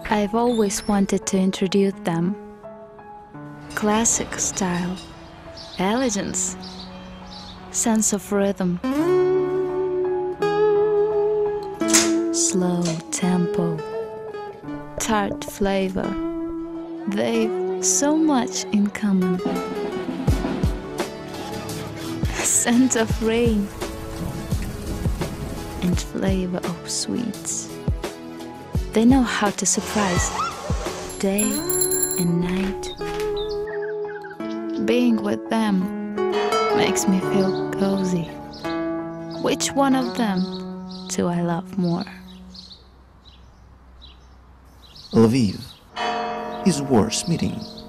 I've always wanted to introduce them. Classic style, elegance, sense of rhythm, slow tempo, tart flavor. They've so much in common. Scent of rain and flavor of sweets. They know how to surprise day and night. Being with them makes me feel cozy. Which one of them do I love more? Lviv is worth meeting.